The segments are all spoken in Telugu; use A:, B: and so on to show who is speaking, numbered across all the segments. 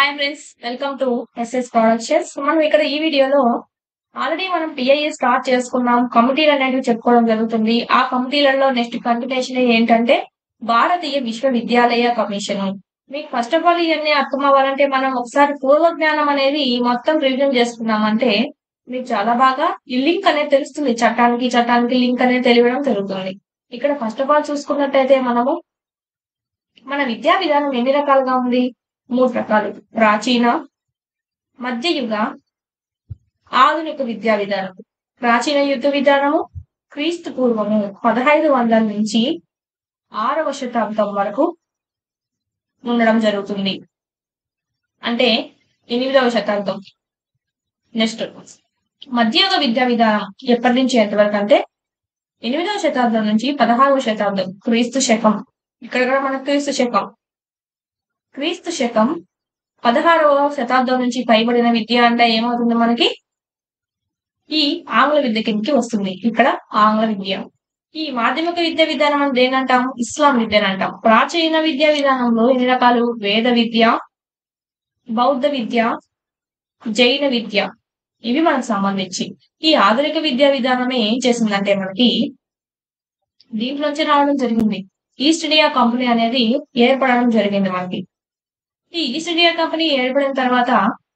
A: Hi friends, welcome to SS productions. మనం ఇక్కడ ఈ వీడియోలో ఆల్రెడీ మనం పిఐఏ స్టార్ట్ చేసుకున్నాం. కమిటీలు అనేవి చెప్పుకోవడం జరుగుతుంది. ఆ కమిటీలలో నెక్స్ట్ కంటిన్యూషన్ ఏంటంటే భారతీయ విశ్వవిద్యాలయ కమిషన్. మీకు ఫస్ట్ ఆఫ్ ఆల్ ఇవన్నీ అర్థం అవ్వాలంటే మనం ఒకసారి పూర్వ జ్ఞానం అనేది మొత్తం రివిజన్ చేసుకున్నామంటే మీకు చాలా బాగా ఈ లింక్ అనేది తెలుస్తుంది. చట్టానికి లింక్ అనేది తెలియడం జరుగుతుంది. ఇక్కడ ఫస్ట్ ఆఫ్ ఆల్ చూసుకున్నట్టయితే మన విద్యా విధానం ఎన్ని రకాలుగా ఉంది? 3 రకాలు: ప్రాచీన, మధ్యయుగ, ఆధునిక విద్యా విధానం. ప్రాచీన యుద్ధ విధానము క్రీస్తు పూర్వము 1500 నుంచి 6వ శతాబ్దం వరకు ఉండడం జరుగుతుంది. అంటే 8వ శతాబ్దం. నెక్స్ట్ మధ్యయుగ విద్యా విధానం ఎప్పటి నుంచి ఎంతవరకు అంటే 8వ శతాబ్దం నుంచి 16వ శతాబ్దం. క్రీస్తు శకం. ఇక్కడ కూడా మనకు క్రీస్తు శకం 16వ శతాబ్దం నుంచి పైబడిన విద్య అంటే ఏమవుతుంది? మనకి ఈ ఆంగ్ల విద్య కిందకి వస్తుంది. ఇక్కడ ఆంగ్ల విద్య. ఈ మాధ్యమిక విద్యా విధానం అంటే ఏంటంటాం? ఇస్లాం విద్య అని అంటాం. ప్రాచీన విద్యా విధానంలో ఎన్ని రకాలు? వేద విద్య, బౌద్ధ విద్య, జైన విద్య. ఇవి మనకు సంబంధించి. ఈ ఆధునిక విద్యా విధానమే ఏం చేసిందంటే మనకి దీంట్లోంచి రావడం జరిగింది. ఈస్ట్ ఇండియా కంపెనీ అనేది ఏర్పడడం జరిగింది మనకి. ఈ ఈస్ట్ ఇండియా కంపెనీ ఏర్పడిన తర్వాత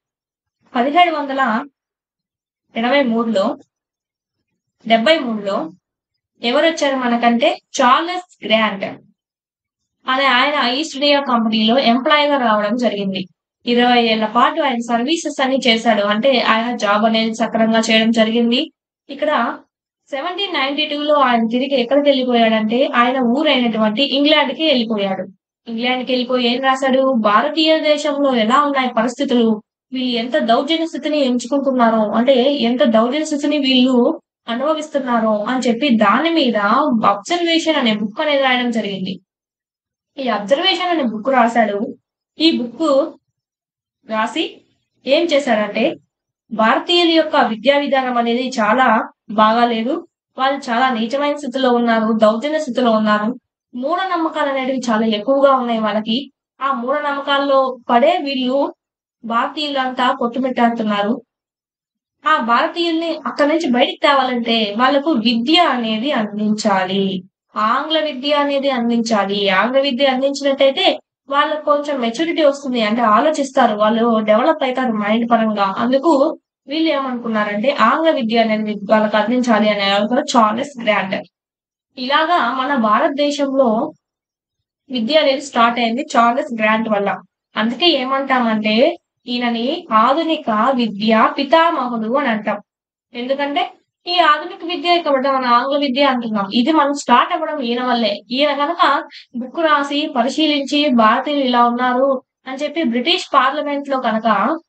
A: 1783లో ఎవరు వచ్చారు మనకంటే చార్లెస్ గ్రాంట్ అనే ఆయన ఈస్ట్ ఇండియా కంపెనీలో ఎంప్లాయీగా రావడం జరిగింది. 20 ఏళ్ల పాటు ఆయన సర్వీసెస్ అన్ని చేశాడు. అంటే ఆయన జాబ్ అనేది సక్రమంగా చేయడం జరిగింది. ఇక్కడ 1792లో ఆయన తిరిగి ఎక్కడికి వెళ్ళిపోయాడంటే ఆయన ఊరైనటువంటి ఇంగ్లాండ్కి వెళ్ళిపోయాడు. ఇంగ్లాండ్కి వెళ్ళిపోయి ఏం రాశాడు? భారతీయ దేశంలో ఎలా ఉన్నాయి పరిస్థితులు, వీళ్ళు ఎంత దౌర్జన్య స్థితిని ఎంచుకుంటున్నారో, అంటే ఎంత దౌర్జన్య స్థితిని వీళ్ళు అనుభవిస్తున్నారో అని చెప్పి దాని మీద అబ్జర్వేషన్ అనే బుక్ అనేది రాయడం జరిగింది. ఈ అబ్జర్వేషన్ అనే బుక్ రాశాడు. ఈ బుక్ రాసి ఏం చేశాడంటే భారతీయుల యొక్క విద్యా విధానం అనేది చాలా బాగాలేదు, వాళ్ళు చాలా నీచమైన స్థితిలో ఉన్నారు, దౌర్జన్య స్థితిలో ఉన్నారు, మూఢనమ్మకాలు అనేవి చాలా ఎక్కువగా ఉన్నాయి వాళ్ళకి. ఆ మూఢనమ్మకాల్లో పడే వీళ్ళు భారతీయులంతా కొట్టుమిట్టాడుతున్నారు. ఆ భారతీయుల్ని అక్కడి నుంచి బయటికి తేవాలంటే వాళ్ళకు విద్య అనేది అందించాలి, ఆంగ్ల విద్య అనేది అందించాలి. ఆంగ్ల విద్య అందించినట్టయితే వాళ్ళకు కొంచెం మెచ్యూరిటీ వస్తుంది, అంటే ఆలోచిస్తారు, వాళ్ళు డెవలప్ అవుతారు మైండ్ పరంగా. అందుకు వీళ్ళు ఏమనుకున్నారంటే ఆంగ్ల విద్య అనేది వాళ్ళకి అందించాలి అనే చార్లెస్ గ్రాంట్. ఇలాగా మన భారతదేశంలో విద్య అనేది స్టార్ట్ అయింది చార్లెస్ గ్రాంట్ వల్ల. అందుకే ఏమంటామంటే ఈయనని ఆధునిక విద్య పితామహుడు అని అంటాం. ఎందుకంటే ఈ ఆధునిక విద్య కాబట్టి మన ఆంగ్ల విద్య అంటున్నాం. ఇది మనం స్టార్ట్ అవ్వడం ఈయన వల్లే. ఈయన కనుక బుక్ రాసి పరిశీలించి భారతీయులు ఇలా ఉన్నారు అని చెప్పి బ్రిటిష్ పార్లమెంట్ లో కనుక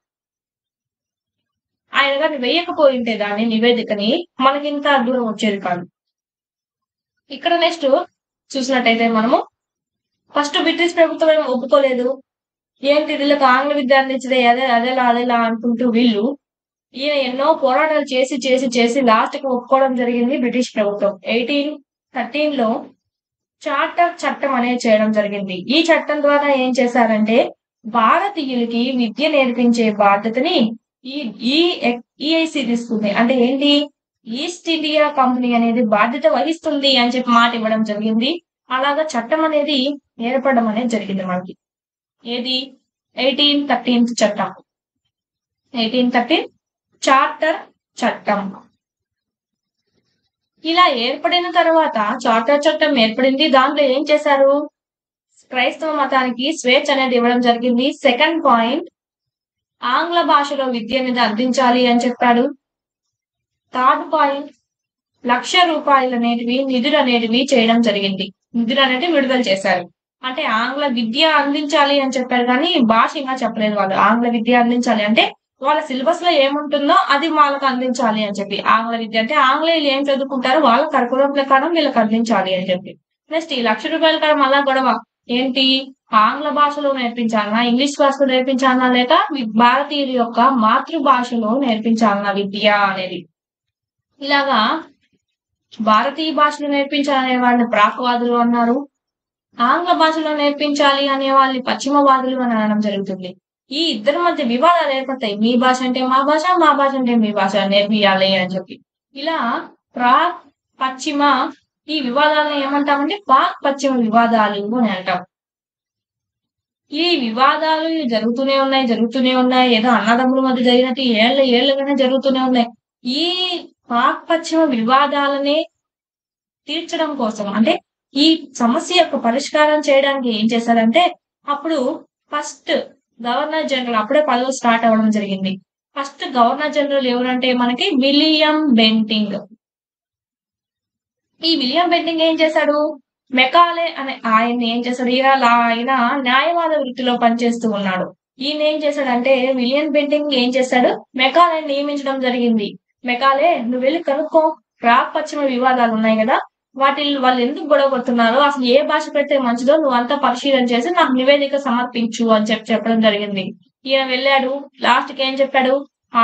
A: ఆయన గారిని వేయకపోయింటే దాన్ని నివేదికని మనకి ఇంత దూరం వచ్చేది కాదు. ఇక్కడ నెక్స్ట్ చూసినట్టయితే మనము ఫస్ట్ బ్రిటిష్ ప్రభుత్వం ఏమి ఒప్పుకోలేదు. ఏంటి వీళ్ళకి ఆంగ్ల విద్య అందించదే, అదేలా అనుకుంటూ వీళ్ళు ఈయన ఎన్నో పోరాటాలు చేసి లాస్ట్ కి ఒప్పుకోవడం జరిగింది బ్రిటిష్ ప్రభుత్వం. 1813లో చార్టర్ చట్టం అనేది చేయడం జరిగింది. ఈ చట్టం ద్వారా ఏం చేశారంటే భారతీయులకి విద్య నేర్పించే బాధ్యతని ఈఐసి తీసుకుంది. అంటే ఏంటి? ఈస్ట్ ఇండియా కంపెనీ అనేది బాధ్యత వహిస్తుంది అని చెప్పి మాట ఇవ్వడం జరిగింది. అలాగా చట్టం అనేది ఏర్పడడం అనేది జరిగింది మనకి. ఏది? 1813 చట్టం. 1813 చార్టర్ చట్టం. ఇలా ఏర్పడిన తర్వాత చార్టర్ చట్టం ఏర్పడింది. దాంట్లో ఏం చేశారు? క్రైస్తవ మతానికి స్వేచ్ఛ అనేది ఇవ్వడం జరిగింది. సెకండ్ పాయింట్, ఆంగ్ల భాషలో విద్య అనేది అందించాలి అని చెప్పాడు. థర్డ్ పాయింట్, ₹1,00,000 అనేటివి నిధులు అనేటివి చేయడం జరిగింది. నిధులు అనేవి విడుదల చేశారు. అంటే ఆంగ్ల విద్య అందించాలి అని చెప్పారు, కానీ భాష ఇంకా చెప్పలేదు వాళ్ళు. ఆంగ్ల విద్య అందించాలి అంటే వాళ్ళ సిలబస్ లో ఏముంటుందో అది వాళ్ళకి అందించాలి అని చెప్పి. ఆంగ్ల విద్య అంటే ఆంగ్లేయులు ఏం చదువుకుంటారో వాళ్ళ కరికులం ప్రకారం వీళ్ళకి అందించాలి అని చెప్పి. నెక్స్ట్ ఈ ₹1,00,000 కూడా మళ్ళా గొడవ ఏంటి? ఆంగ్ల భాషలో నేర్పించాలన్నా, ఇంగ్లీష్ భాషలో నేర్పించాలన్నా, లేక భారతీయుల యొక్క మాతృభాషలో నేర్పించాలన్నా విద్య అనేది. ఇలాగా భారతీయ భాషలో నేర్పించాలనే వాళ్ళని ప్రాక్వాదులు అన్నారు, ఆంగ్ల భాషలో నేర్పించాలి అనే వాళ్ళని పశ్చిమవాదులు అని అనడం జరుగుతుంది. ఈ ఇద్దరి మధ్య వివాదాలు ఏర్పడతాయి. మీ భాష అంటే మా భాష, మా భాష అంటే మీ భాష నేర్పియాలి అని చెప్పి. ఇలా ప్రాక్, పశ్చిమ ఈ వివాదాలను ఏమంటామంటే పాక్ పశ్చిమ వివాదాలు అని అంటాం. ఈ వివాదాలు జరుగుతూనే ఉన్నాయి. ఏదో అన్నదమ్ముల మధ్య జరిగినట్టు ఏళ్లుగానే జరుగుతూనే ఉన్నాయి. ఈ పాక్ పశ్చిమ వివాదాలనే తీర్చడం కోసం అంటే ఈ సమస్య యొక్క పరిష్కారం చేయడానికి ఏం చేశారంటే అప్పుడు ఫస్ట్ గవర్నర్ జనరల్ అప్పుడే పదవులు స్టార్ట్ అవ్వడం జరిగింది. ఫస్ట్ గవర్నర్ జనరల్ ఎవరంటే మనకి విలియం బెంటింగ్. ఈ విలియం బెంటింగ్ ఏం చేశాడు? మెకాలే అనే ఆయన్ని ఏం చేశాడు? ఆయన న్యాయవాద వృత్తిలో పనిచేస్తూ ఉన్నాడు. ఈయన ఏం చేశాడంటే విలియం బెంటింగ్ ఏం చేశాడు? మెకాలే నియమించడం జరిగింది. మెకాలే నువ్వు వెళ్ళి కనుక్కో, ప్రాక్ పశ్చిమ వివాదాలు ఉన్నాయి కదా, వాళ్ళు ఎందుకు గొడవ పడుతున్నారో, అసలు ఏ భాష పెడితే మంచిదో నువ్వు అంతా పరిశీలన చేసి నాకు నివేదిక సమర్పించు అని చెప్పడం జరిగింది. ఈయన వెళ్ళాడు. లాస్ట్ కి ఏం చెప్పాడు?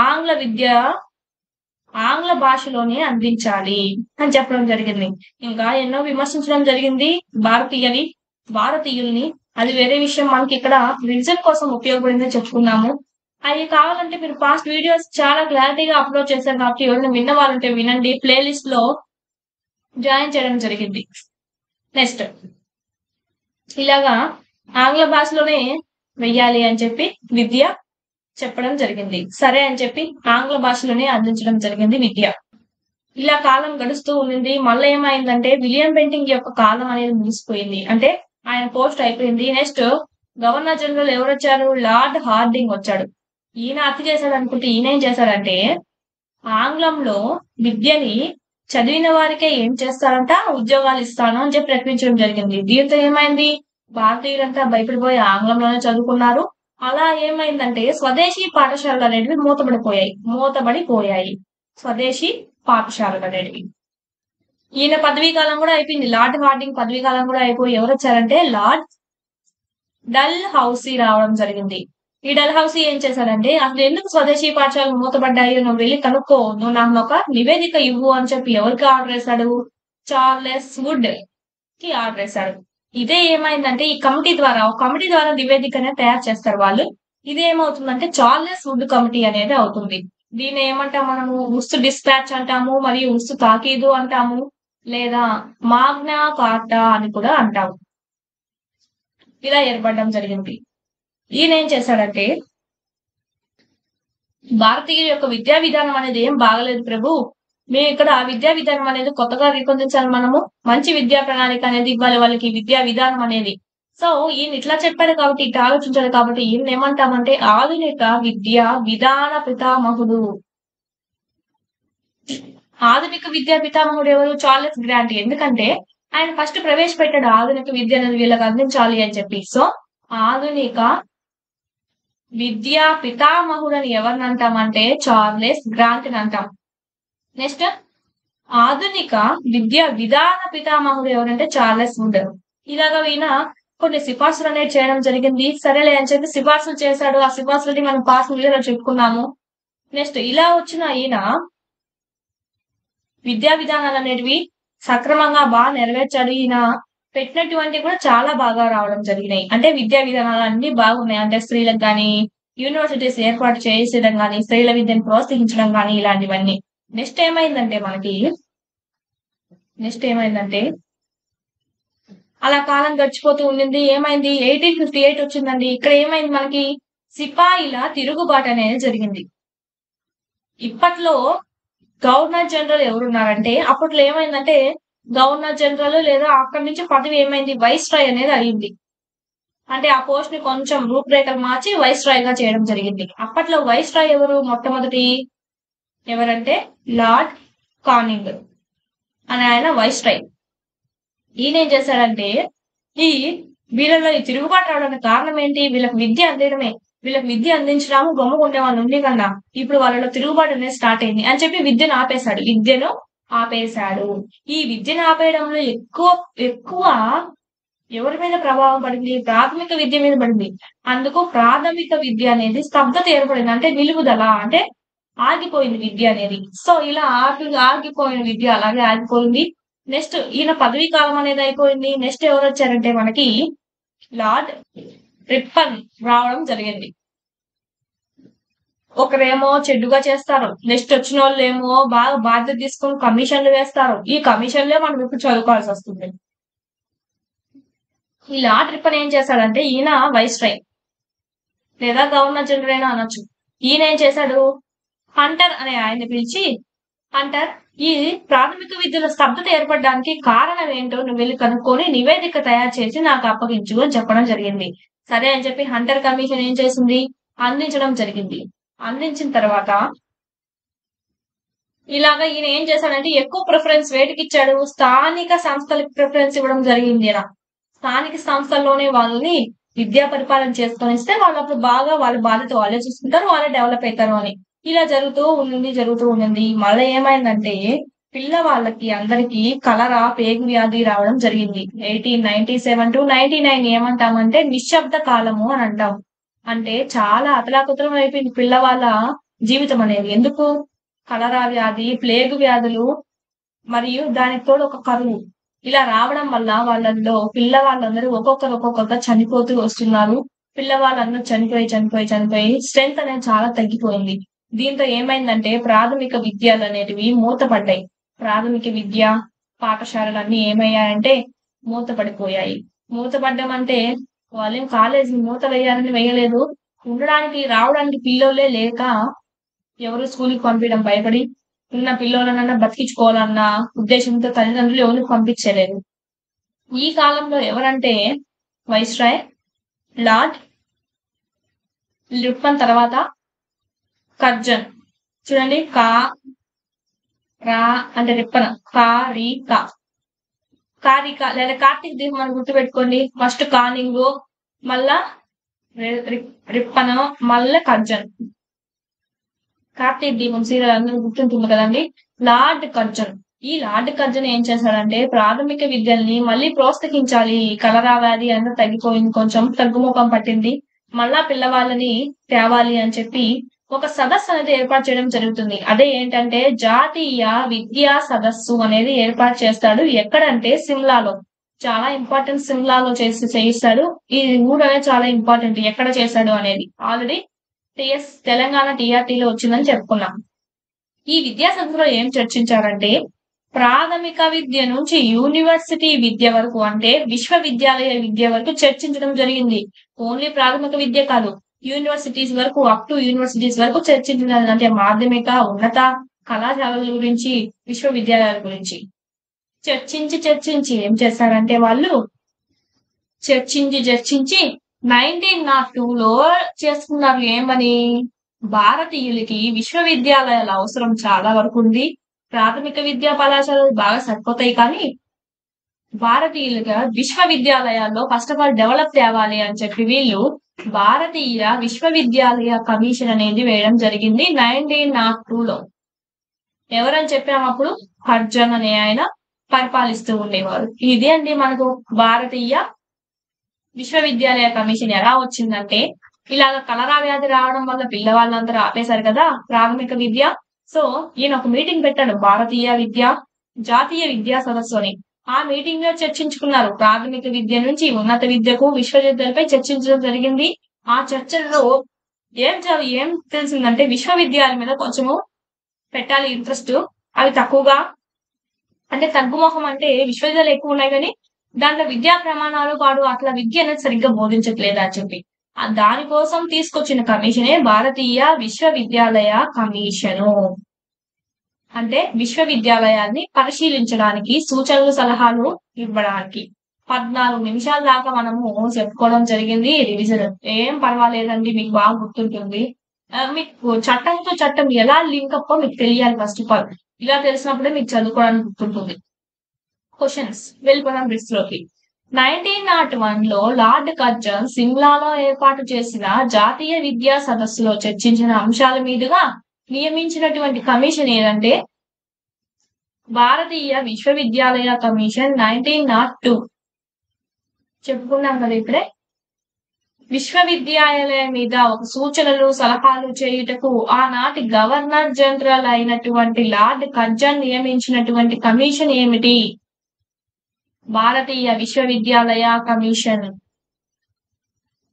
A: ఆంగ్ల భాషలోనే అందించాలి అని చెప్పడం జరిగింది. ఇంకా ఎన్నో విమర్శించడం జరిగింది భారతీయుల్ని. అది వేరే విషయం. మనకి ఇక్కడ రివిజన్ కోసం ఉపయోగపడిందని చెప్పుకున్నాము. అవి కావాలంటే మీరు పాస్ట్ వీడియోస్ చాలా క్లారిటీగా అప్లోడ్ చేశారు కాబట్టి ఎవరైనా విన్న వాళ్ళంటే వినండి. ప్లేలిస్ట్ లో జాయిన్ చేయడం జరిగింది. నెక్స్ట్ ఇలాగా ఆంగ్ల భాషలోనే వెయ్యాలి అని చెప్పి విద్య చెప్పడం జరిగింది. సరే అని చెప్పి ఆంగ్ల భాషలోనే అందించడం జరిగింది విద్య. ఇలా కాలం గడుస్తూ ఉండింది. మళ్ళీ ఏమైందంటే విలియం బెంటింగ్ యొక్క కాలం అనేది ముగిసిపోయింది. అంటే ఆయన పోస్ట్ అయిపోయింది. నెక్స్ట్ గవర్నర్ జనరల్ ఎవరు వచ్చారు? లార్డ్ హార్డింగ్ వచ్చాడు. ఈయన అతి చేశాడు అనుకుంటే ఈయన ఏం చేశాడంటే ఆంగ్లంలో విద్యని చదివిన వారికే ఏం చేస్తారంట? ఉద్యోగాలు ఇస్తాను అని చెప్పి ప్రకటించడం జరిగింది. దీంతో ఏమైంది? భారతీయులంతా భయపడిపోయి ఆంగ్లంలోనే చదువుకున్నారు. అలా ఏమైందంటే స్వదేశీ పాఠశాలలు అనేటివి మూతబడిపోయాయి. స్వదేశీ పాఠశాలలు అనేటివి. ఈయన పదవీ కాలం కూడా అయిపోయింది. లార్డ్ హార్డింగ్ పదవీ కాలం కూడా అయిపోయి ఎవరు వచ్చారంటే లార్డ్ డల్ హౌసీ రావడం జరిగింది. ఈ డల్ హౌసీ ఏం చేశాడంటే అసలు ఎందుకు స్వదేశీ పాఠశాలలు మూతపడ్డాయి నువ్వు వెళ్ళి కనుక్కో, నువ్వు నాకు ఒక నివేదిక ఇవ్వు అని చెప్పి ఎవరికి ఆర్డర్ వేశాడు? చార్లెస్ వుడ్ కి ఆర్డర్ వేశాడు. ఇదే ఏమైందంటే ఈ కమిటీ ద్వారా నివేదికనే తయారు చేస్తారు వాళ్ళు. ఇది ఏమవుతుందంటే చార్లెస్ వుడ్ కమిటీ అనేది అవుతుంది. దీన్ని ఏమంటాం మనము? ఉస్తు డిస్పాచ్ అంటాము, మరియు ఉస్తు తాకీదు అంటాము, లేదా మాగ్నా కార్టా అని కూడా అంటాము. ఇలా ఏర్పడడం జరిగింది. ఈయన ఏం చేశాడంటే భారతీయుల యొక్క విద్యా విధానం అనేది ఏం బాగలేదు ప్రభు, మేము ఇక్కడ విద్యా విధానం అనేది కొత్తగా రూపొందించాలి, మనము మంచి విద్యా ప్రణాళిక అనేది ఇవ్వాలి వాళ్ళకి, విద్యా విధానం అనేది. సో ఈయన ఇట్లా చెప్పాడు కాబట్టి, ఇట్లా ఆలోచించాడు కాబట్టి ఈయన ఏమంటామంటే ఆధునిక విద్యా విధాన పితామహుడు. ఆధునిక విద్యా పితామహుడు ఎవరు? Charles Grant. ఎందుకంటే ఆయన ఫస్ట్ ప్రవేశపెట్టాడు ఆధునిక విద్య అనేది వీళ్ళకి అందించాలి అని చెప్పి. సో ఆధునిక విద్యా పితామహుడని ఎవరిని అంటామంటే చార్లెస్ గ్రాంట్ అని అంటాం. నెక్స్ట్ ఆధునిక విద్యా విధాన పితామహుడు ఎవరంటే చార్లెస్ వుడ్. ఇలాగా ఈయన కొన్ని సిఫార్సులు అనేది చేయడం జరిగింది. సరేలే అని చెప్పి సిఫార్సులు చేశాడు. ఆ సిఫార్సులని మనం పాస్ వీడియోలో చెప్పుకున్నాము. నెక్స్ట్ ఇలా వచ్చిన ఈయన విద్యా విధానాలు అనేటివి సక్రమంగా బాగా నెరవేర్చాడు. ఈయన పెట్టినటువంటి కూడా చాలా బాగా రావడం జరిగినాయి. అంటే విద్యా విధానాలు అన్ని బాగున్నాయి. అంటే స్త్రీలకు కానీ యూనివర్సిటీస్ ఏర్పాటు చేసేయడం కానీ, స్త్రీల విద్యను ప్రోత్సహించడం కానీ, ఇలాంటివన్నీ. నెక్స్ట్ ఏమైందంటే అలా కాలం గడిచిపోతూ ఉండింది. ఏమైంది? 1858 వచ్చిందండి. ఇక్కడ ఏమైంది? మనకి సిపాయిల తిరుగుబాటు అనేది జరిగింది. ఇప్పట్లో గవర్నర్ జనరల్ ఎవరున్నారంటే అప్పట్లో ఏమైందంటే గవర్నర్ జనరల్ లేదా అక్కడి నుంచి పదవి ఏమైంది? వైస్రాయ్ అనేది అయింది. అంటే ఆ పోస్ట్ ని కొంచెం రూపురేఖలు మార్చి వైస్రాయ్ గా చేయడం జరిగింది. అప్పట్లో వైస్రాయ్ ఎవరు? మొట్టమొదటి ఎవరంటే లార్డ్ కానింగ్ అని ఆయన వైస్రాయ్. ఈయన ఏం చేశాడంటే వీళ్ళలో ఈ తిరుగుబాటు రావడానికి కారణం ఏంటి? వీళ్ళకి విద్య అందించడము గమ్ముకుండే వాళ్ళు ఉండి కన్నా ఇప్పుడు వాళ్ళలో తిరుగుబాటు అనేది స్టార్ట్ అయింది అని చెప్పి విద్యను ఆపేశాడు. ఈ విద్యను ఆపేయడంలో ఎక్కువ ఎవరి మీద ప్రభావం పడింది? ప్రాథమిక విద్య మీద పడింది. అందుకు ప్రాథమిక విద్య అనేది స్తబ్దత ఏర్పడింది. అంటే నిలుపుదల, అంటే ఆగిపోయింది విద్య అనేది. సో ఇలా ఆగిపోయిన విద్య అలాగే ఆగిపోయింది. నెక్స్ట్ ఈయన పదవీ కాలం అనేది అయిపోయింది. నెక్స్ట్ ఎవరు వచ్చారంటే మనకి లార్డ్ రిప్పన్ రావడం జరిగింది. ఒకరేమో చెడ్డుగా చేస్తారు. నెక్స్ట్ వచ్చినోళ్ళేమో బాగా బాధ్యత తీసుకొని కమిషన్లు వేస్తారు. ఈ కమిషన్లే మనం ఇప్పుడు చదువుకోవాల్సి వస్తుంది. ఈ లా ట్రిప్పన్ ఏం చేశాడంటే ఈయన వైస్రాయ్ లేదా గవర్నర్ జనరల్ అయినా అనొచ్చు. ఈయన ఏం చేశాడు, హంటర్ అనే ఆయన్ని పిలిచి, హంటర్, ఈ ప్రాథమిక విద్యలో స్తబ్దత ఏర్పడడానికి కారణం ఏంటో నువ్వు వెళ్ళి కనుక్కొని నివేదిక తయారు చేసి నాకు అప్పగించు అని చెప్పడం జరిగింది. సరే అని చెప్పి హంటర్ కమిషన్ ఏం చేసింది, అందించడం జరిగింది. అందించిన తర్వాత ఇలాగా ఈయన ఏం చేశాడంటే ఎక్కువ ప్రిఫరెన్స్ వేటికి ఇచ్చాడు, స్థానిక సంస్థలకు ప్రిఫరెన్స్ ఇవ్వడం జరిగింది. ఈయన స్థానిక సంస్థల్లోనే వాళ్ళని విద్యా పరిపాలన చేసుకొని ఇస్తే వాళ్ళు అప్పుడు బాగా వాళ్ళ బాధ్యత వాళ్ళే చూసుకుంటారు, వాళ్ళే డెవలప్ అవుతారు అని. ఇలా జరుగుతూ ఉండింది. మళ్ళీ ఏమైందంటే పిల్లవాళ్ళకి అందరికి కలరా, పేగు వ్యాధి రావడం జరిగింది. 1897 to 99 ఏమంటామంటే నిశ్శబ్ద కాలము అని అంటాం. అంటే చాలా అతలాకుతలం అయిపోయింది పిల్లవాళ్ళ జీవితం అనేది. ఎందుకు, కలరా వ్యాధి, ప్లేగు వ్యాధులు మరియు దానికి తోడు ఒక కరువు ఇలా రావడం వల్ల వాళ్ళల్లో పిల్లవాళ్ళందరూ ఒక్కొక్కరుగా చనిపోతూ వస్తున్నారు. పిల్లవాళ్ళందరూ చనిపోయి స్ట్రెంత్ అనేది చాలా తగ్గిపోయింది. దీంతో ఏమైందంటే ప్రాథమిక విద్యలు అనేటివి మూతపడ్డాయి. ప్రాథమిక విద్య పాఠశాలలన్నీ ఏమయ్యాయంటే మూతపడిపోయాయి. మూతపడ్డం అంటే వాళ్ళేం కాలేజీ మూత వేయాలని వేయలేదు. ఉండడానికి రావడానికి పిల్లోలే లేక ఎవరు స్కూల్కి పంపించడం భయపడి ఉన్న పిల్లోలనన్నా బతికించుకోవాలన్న ఉద్దేశంతో తల్లిదండ్రులు ఎవరిని పంపించలేదు. ఈ కాలంలో ఎవరంటే వైస్రాయ్, లార్డ్ లిప్పన్ తర్వాత కర్జన్. చూడండి, కా రా అంటే రిప్పన, కారిక లేదా కార్తీక దీపం అని గుర్తుపెట్టుకోండి. ఫస్ట్ కానింగు, మళ్ళా రిప్పన, మళ్ళా కర్జన్. కార్తీక దీపం సీరియల్ అందరూ గుర్తుంటుంది కదండి. లార్డ్ కర్జన్, ఈ లార్డ్ కర్జన్ ఏం చేశాడంటే ప్రాథమిక విద్యల్ని మళ్ళీ ప్రోత్సహించాలి. కలరా వ్యాధి అంతా తగ్గిపోయింది, కొంచెం తగ్గుముఖం పట్టింది, మళ్ళా పిల్లవాళ్ళని తేవాలి అని చెప్పి ఒక సదస్సు అనేది ఏర్పాటు చేయడం జరుగుతుంది. అదే ఏంటంటే జాతీయ విద్యా సదస్సు అనేది ఏర్పాటు చేస్తాడు. ఎక్కడంటే సిమ్లాలో. చాలా ఇంపార్టెంట్, సిమ్లాలో చేయిస్తాడు. ఈ ఊరు అనేది చాలా ఇంపార్టెంట్ ఎక్కడ చేశాడు అనేది. ఆల్రెడీ తెలంగాణ టీఆర్టీలో వచ్చిందని చెప్పుకున్నాం. ఈ విద్యా సంస్థలో ఏం చర్చించారంటే ప్రాథమిక విద్య నుంచి యూనివర్సిటీ విద్య వరకు అంటే విశ్వవిద్యాలయ విద్య వరకు చర్చించడం జరిగింది. ఓన్లీ ప్రాథమిక విద్య కాదు, యూనివర్సిటీస్ వరకు, అప్ టు యూనివర్సిటీస్ వరకు చర్చించినది. అంటే మాధ్యమిక, ఉన్నత కళాశాలల గురించి, విశ్వవిద్యాలయాల గురించి చర్చించి ఏం చేశారంటే వాళ్ళు చర్చించి 1902లో చేసుకున్నారు. ఏమని, భారతీయులకి విశ్వవిద్యాలయాల అవసరం చాలా వరకు ఉంది. ప్రాథమిక విద్యా కళాశాలలు బాగా సరిపోతాయి, కానీ భారతీయులుగా విశ్వవిద్యాలయాల్లో ఫస్ట్ ఆఫ్ ఆల్ డెవలప్ తేవాలి అని చెప్పి వీళ్ళు భారతీయ విశ్వవిద్యాలయ కమిషన్ అనేది వేయడం జరిగింది 1902లో. ఎవరని చెప్పామప్పుడు, కర్జన్ అనే ఆయన పరిపాలిస్తూ ఉండేవారు. ఇదే అండి మనకు భారతీయ విశ్వవిద్యాలయ కమిషన్ ఎలా వచ్చిందంటే, ఇలాగ కలరా వ్యాధి రావడం వల్ల పిల్లవాళ్ళందరూ ఆపేశారు కదా ప్రాథమిక విద్య. సో ఈయన ఒక మీటింగ్ పెట్టాడు, జాతీయ విద్యా సదస్సు అని. ఆ మీటింగ్ లో చర్చించుకున్నారు. ప్రాథమిక విద్య నుంచి ఉన్నత విద్యకు విశ్వవిద్యాలయపై చర్చించడం జరిగింది. ఆ చర్చల్లో ఏం తెలిసిందంటే విశ్వవిద్యాలయం మీద కొంచెము పెట్టాలి ఇంట్రెస్ట్, అవి తక్కువగా అంటే తగ్గుముఖం, అంటే విశ్వవిద్యాలయాలు ఎక్కువ ఉన్నాయి కానీ దాంట్లో విద్యా ప్రమాణాలు కాదు, అట్లా విద్య అనేది సరిగ్గా బోధించట్లేదు అని చెప్పి దానికోసం తీసుకొచ్చిన కమిషనే భారతీయ విశ్వవిద్యాలయ కమిషను. అంటే విశ్వవిద్యాలయాన్ని పరిశీలించడానికి, సూచనలు సలహాలు ఇవ్వడానికి. 14 నిమిషాల దాకా మనము చెప్పుకోవడం జరిగింది. రివిజన్ ఏం పర్వాలేదండి, మీకు బాగా గుర్తుంటుంది. మీకు చట్టం ఎలా లింక్ అప్పో మీకు తెలియాలి ఫస్ట్ ఆఫ్ ఆల్. ఇలా తెలిసినప్పుడే మీకు చదువుకోవడానికి గుర్తుంటుంది. క్వశ్చన్స్ వెళ్ళిపోదాం లిస్ట్ లోకి. 1901లో లార్డ్ కర్జన్ సిమ్లాలో ఏర్పాటు చేసిన జాతీయ విద్యా సదస్సులో చర్చించిన అంశాల మీదుగా నియమించినటువంటి కమిషన్ ఏదంటే భారతీయ విశ్వవిద్యాలయ కమిషన్ 1902. చెప్పుకున్నాం కదా ఇప్పుడే. విశ్వవిద్యాలయం మీద ఒక సూచనలు సలహాలు చేయుటకు ఆనాటి గవర్నర్ జనరల్ అయినటువంటి లార్డ్ కర్జన్ నియమించినటువంటి కమిషన్ ఏమిటి, భారతీయ విశ్వవిద్యాలయ కమిషన్.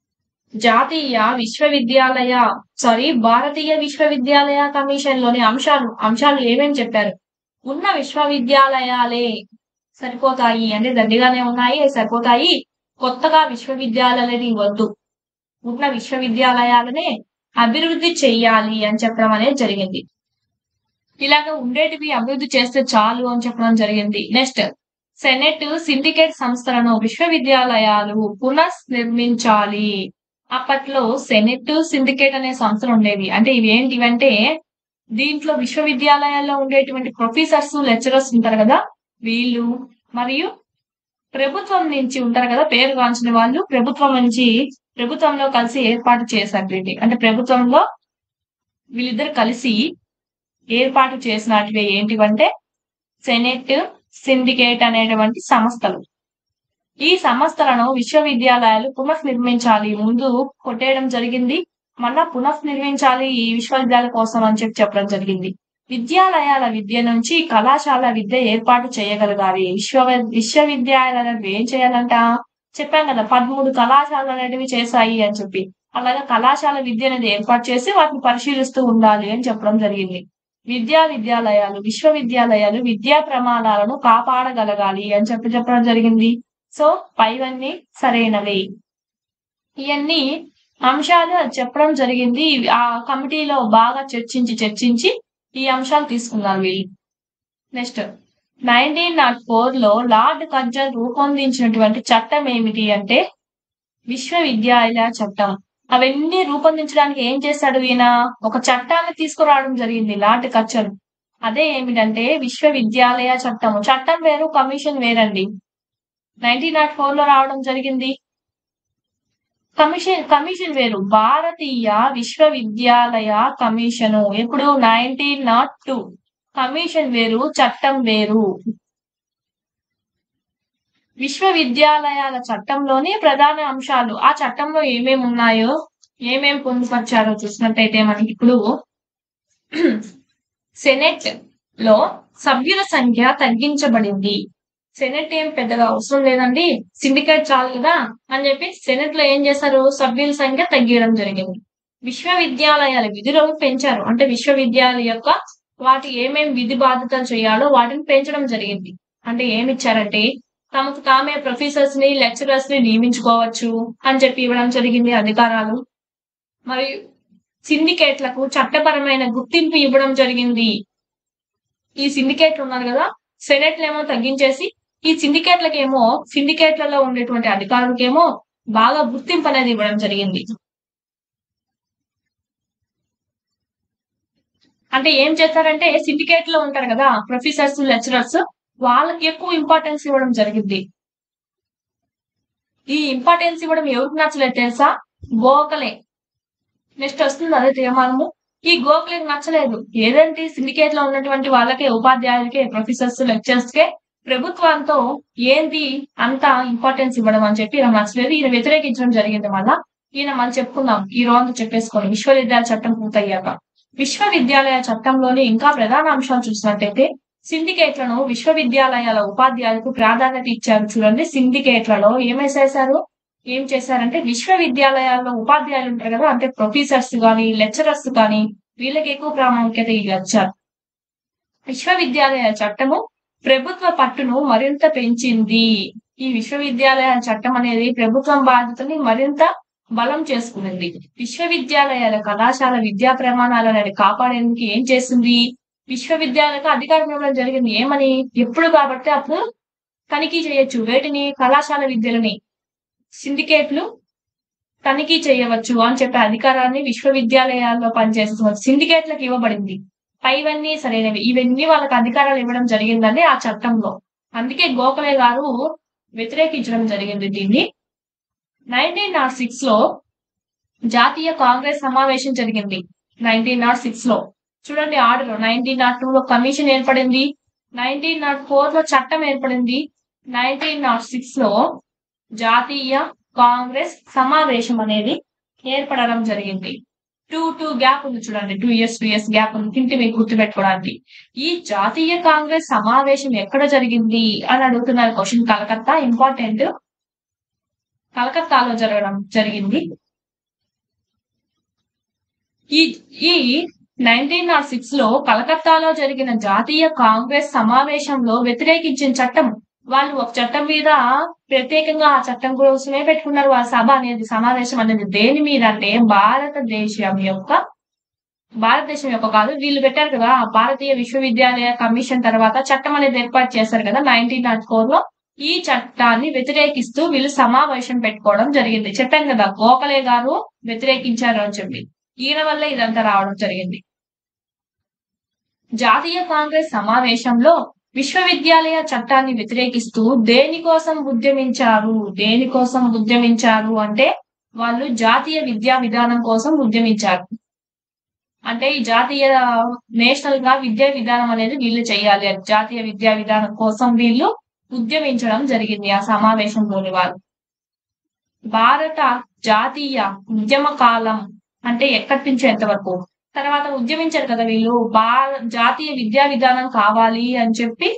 A: జాతీయ విశ్వవిద్యాలయ భారతీయ విశ్వవిద్యాలయ కమిషన్ లోని అంశాలు ఏమేమి చెప్పారు? ఉన్న విశ్వవిద్యాలయాలే సరిపోతాయి, అంటే దండిగానే ఉన్నాయి సరిపోతాయి, కొత్తగా విశ్వవిద్యాలయాలని వద్దు, ఉన్న విశ్వవిద్యాలయాలనే అభివృద్ధి చెయ్యాలి అని చెప్పడం అనేది జరిగింది. ఇలాగ ఉండేటివి అభివృద్ధి చేస్తే చాలు అని చెప్పడం జరిగింది. నెక్స్ట్, సెనెట్ సిండికేట్ సంస్థలను విశ్వవిద్యాలయాలు పునర్నిర్మించాలి. అప్పట్లో సెనెట్ సిండికేట్ అనే సంస్థలు ఉండేవి. అంటే ఇవి ఏంటివంటే దీంట్లో విశ్వవిద్యాలయాల్లో ఉండేటువంటి ప్రొఫెసర్స్ లెక్చరర్స్ ఉంటారు కదా, వీళ్ళు మరియు ప్రభుత్వం నుంచి ఉంటారు కదా పేరుగాంచిన వాళ్ళు, ప్రభుత్వంలో కలిసి ఏర్పాటు చేశారు దీన్ని. అంటే ప్రభుత్వంలో వీళ్ళిద్దరు కలిసి ఏర్పాటు చేసినటివి ఏంటివంటే సెనెట్, సిండికేట్ అనేటువంటి సంస్థలు. ఈ సంస్థలను విశ్వవిద్యాలయాలు పునర్నిర్మించాలి. ముందు కొట్టేయడం జరిగింది, మళ్ళా పునర్నిర్మించాలి ఈ విశ్వవిద్యాలయం కోసం అని చెప్పడం జరిగింది. విద్యాలయాల విద్య నుంచి కళాశాల విద్య ఏర్పాటు చేయగలగాలి. విశ్వవిద్యాలయాలు ఏం చేయాలంట చెప్పాం కదా, 13 కళాశాలలు అనేటివి చేశాయి అని చెప్పి. అలాగే కళాశాల విద్య అనేది ఏర్పాటు చేసి వాటిని పరిశీలిస్తూ ఉండాలి అని చెప్పడం జరిగింది. విశ్వవిద్యాలయాలు విద్యా ప్రమాణాలను కాపాడగలగాలి అని చెప్పడం జరిగింది. సో పైవన్నీ సరైనవి. ఇవన్నీ అంశాలు చెప్పడం జరిగింది. ఆ కమిటీలో బాగా చర్చించి ఈ అంశాలు తీసుకున్నారు వీళ్ళు. నెక్స్ట్, 1904లో లార్డ్ కర్జన్ రూపొందించినటువంటి చట్టం ఏమిటి అంటే విశ్వవిద్యాలయ చట్టం. అవన్నీ రూపొందించడానికి ఏం చేశాడు ఈయన? ఒక చట్టాన్ని తీసుకురావడం జరిగింది లార్డ్ కర్జన్. అదే ఏమిటంటే విశ్వవిద్యాలయ చట్టము. చట్టం వేరు, కమిషన్ వేరండి. 1904లో రావడం జరిగింది. కమిషన్ వేరు, భారతీయ విశ్వవిద్యాలయ కమిషను. ఎప్పుడు? 1902. కమిషన్ వేరు, చట్టం వేరు. విశ్వవిద్యాలయాల చట్టంలోని ప్రధాన అంశాలు, ఆ చట్టంలో ఏమేమి ఉన్నాయో, ఏమేమి పొందుపరిచారో చూసినట్టయితే మనకి ఇప్పుడు సెనెట్ లో సభ్యుల సంఖ్య తగ్గించబడింది. సెనెట్ ఏం పెద్దగా అవసరం లేదండి, సిండికేట్ చాలు కదా అని చెప్పి సెనెట్ లో ఏం చేశారు? సభ్యుల సంఖ్య తగ్గించడం జరిగింది. విశ్వవిద్యాలయాల విధులను పెంచారు. అంటే విశ్వవిద్యాలయం యొక్క వాటి ఏమేమి విధి బాధ్యతలు చేయాలో వాటిని పెంచడం జరిగింది. అంటే ఏమిచ్చారంటే తమకు తామే ప్రొఫెసర్స్ ని లెక్చరర్స్ ని నియమించుకోవచ్చు అని చెప్పి ఇవ్వడం జరిగింది అధికారాలు. మరియు సిండికేట్లకు చట్టపరమైన గుర్తింపు ఇవ్వడం జరిగింది. ఈ సిండికేట్లు ఉన్నారు కదా, సెనెట్లేమో తగ్గించేసి ఈ సిండికేట్లకేమో సిండికేట్లలో ఉండేటువంటి అధికారులకేమో బాగా గుర్తింపు అనేది ఇవ్వడం జరిగింది. అంటే ఏం చేస్తారంటే సిండికేట్ లో ఉంటారు కదా ప్రొఫెసర్స్ లెక్చరర్స్, వాళ్ళకి ఎక్కువ ఇంపార్టెన్స్ ఇవ్వడం జరిగింది. ఈ ఇంపార్టెన్స్ ఇవ్వడం ఎవరికి నచ్చలేదు తెలుసా? గోఖలే. నెక్స్ట్ వస్తుంది అదే తీర్మానము. ఈ గోఖలేకి నచ్చలేదు. ఏదంటే సిండికేట్ లో ఉన్నటువంటి వాళ్ళకే, ఉపాధ్యాయులకే, ప్రొఫెసర్స్ లెక్చరర్స్ కే ప్రభుత్వంతో ఏంటి అంత ఇంపార్టెన్స్ ఇవ్వడం అని చెప్పి ఈయన నచ్చలేదు. ఈయన వ్యతిరేకించడం జరిగింది. ఈయన మనం చెప్పుకుందాం ఈ రోజు చెప్పేసుకోండి విశ్వవిద్యాలయ చట్టం పూర్తయ్యాక. విశ్వవిద్యాలయ చట్టంలోని ఇంకా ప్రధాన అంశాలు చూసినట్టయితే సిండికేట్లను విశ్వవిద్యాలయాల ఉపాధ్యాయులకు ప్రాధాన్యత ఇచ్చారు. చూడండి, సిండికేట్లలో ఏం చేశారంటే విశ్వవిద్యాలయాల్లో ఉపాధ్యాయులు ఉంటారు కదా, అంటే ప్రొఫెసర్స్ కానీ లెక్చరర్స్ కానీ వీళ్ళకి ఎక్కువ ప్రాముఖ్యత ఇచ్చారు. విశ్వవిద్యాలయ చట్టము ప్రభుత్వ పట్టును మరింత పెంచింది. ఈ విశ్వవిద్యాలయ చట్టం అనేది ప్రభుత్వం బాధ్యతని మరింత బలం చేసుకునింది. విశ్వవిద్యాలయాల కళాశాల విద్యా ప్రమాణాలను కాపాడేందుకు ఏం చేసింది? విశ్వవిద్యాలయాలకు అధికారం ఇవ్వడం జరిగింది. ఏమని? ఎప్పుడు కాబట్టి అప్పుడు తనిఖీ చేయొచ్చు. వేటిని? కళాశాల విద్యలని సిండికేట్లు తనిఖీ చేయవచ్చు అని చెప్పే అధికారాన్ని విశ్వవిద్యాలయాల్లో పనిచేస్తున్న సిండికేట్లకు ఇవ్వబడింది. పైవన్నీ సరైనవి. ఇవన్నీ వాళ్ళకి అధికారాలు ఇవ్వడం జరిగిందండి ఆ చట్టంలో. అందుకే గోఖలే గారు వ్యతిరేకించడం జరిగింది దీన్ని. 1906లో జాతీయ కాంగ్రెస్ సమావేశం జరిగింది. 1906లో చూడండి ఆర్డర్. 1902లో కమిషన్ ఏర్పడింది. 1904లో చట్టం ఏర్పడింది. 1906లో జాతీయ కాంగ్రెస్ సమావేశం అనేది ఏర్పడడం జరిగింది. 2 గ్యాప్ ఉంది చూడండి, 2 years గ్యాప్ ఉంది. తింటే మీకు గుర్తుపెట్టుకోవడానికి. ఈ జాతీయ కాంగ్రెస్ సమావేశం ఎక్కడ జరిగింది అని అడుగుతున్నారు క్వశ్చన్. కలకత్తా. ఇంపార్టెంట్. కలకత్తాలో జరిగింది. ఈ ఈ 1906 లో కలకత్తాలో జరిగిన జాతీయ కాంగ్రెస్ సమావేశంలో వ్యతిరేకించిన చట్టం. వాళ్ళు ఒక చట్టం మీద ప్రత్యేకంగా ఆ చట్టం కోసమే పెట్టుకున్నారు ఆ సభ అనేది, సమావేశం అనేది. దేని మీద అంటే భారతదేశం యొక్క కాదు, వీళ్ళు పెట్టారు కదా భారతీయ విశ్వవిద్యాలయ కమిషన్ తర్వాత చట్టం అనేది ఏర్పాటు చేశారు కదా 1904 లో. ఈ చట్టాన్ని వ్యతిరేకిస్తూ వీళ్ళు సమావేశం పెట్టుకోవడం జరిగింది. చెప్పాను కదా గోఖలే గారు వ్యతిరేకించారు అని చెప్పి. ఈయన వల్ల ఇదంతా రావడం జరిగింది. జాతీయ కాంగ్రెస్ సమావేశంలో విశ్వవిద్యాలయ చట్టాన్ని వ్యతిరేకిస్తూ దేనికోసం ఉద్యమించారు అంటే వాళ్ళు జాతీయ విద్యా విధానం కోసం ఉద్యమించారు. అంటే ఈ జాతీయ నేషనల్ గా విద్యా విధానం అనేది వీళ్ళు చేయాలి అని, జాతీయ విద్యా విధానం కోసం వీళ్ళు ఉద్యమించడం జరిగింది ఆ సమావేశంలోని వాళ్ళు. భారత జాతీయ ఉద్యమ కాలం అంటే ఎక్కడి నుంచి ఎంతవరకు, తర్వాత ఉద్యమించారు కదా వీళ్ళు జాతీయ విద్యా విధానం కావాలి అని చెప్పి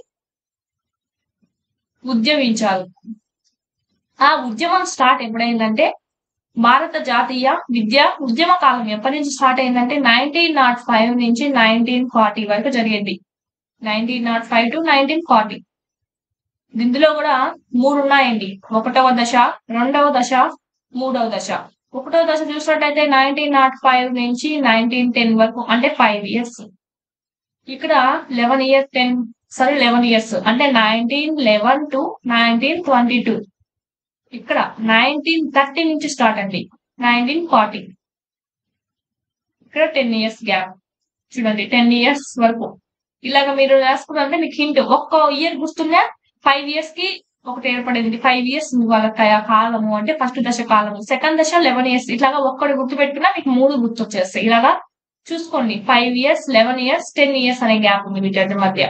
A: ఉద్యమించారు. ఆ ఉద్యమం స్టార్ట్ ఎప్పుడైందంటే భారత జాతీయ విద్యా ఉద్యమ కాలం ఎప్పటి నుంచి స్టార్ట్ అయిందంటే 1905 నుంచి 1940 వరకు జరిగింది. 1905 to 1940. ఇందులో కూడా 3 ఉన్నాయండి. 1వ దశ, 2వ దశ, 3వ దశ. 1వ దశ చూసినట్టయితే 1905 నుంచి 1910 వరకు అంటే 5 ఇయర్స్. ఇక్కడ 11 ఇయర్స్ అంటే 1911 to 1922. ఇక్కడ 1930 నుంచి స్టార్ట్ అండి 1940. ఇక్కడ 10 ఇయర్స్ గ్యాప్ చూడండి, 10 ఇయర్స్ వరకు. ఇలాగ మీరు రాసుకున్నారంటే మీకు హింట్. ఒక్క ఇయర్ గుర్తుందా? 5 ఇయర్స్ కి ఒకటి ఏర్పడింది. 5 ఇయర్స్ వాళ్ళకి కాలము అంటే ఫస్ట్ దశ కాలము, సెకండ్ దశ 11 ఇయర్స్. ఇట్లాగా ఒక్కటి గుర్తు పెట్టుకున్నా మీకు 3 గుర్తొచ్చేస్తాయి. ఇలాగా చూసుకోండి, 5 ఇయర్స్, 11 ఇయర్స్, 10 ఇయర్స్ అనే గ్యాప్ ఉంది వీటి మధ్య.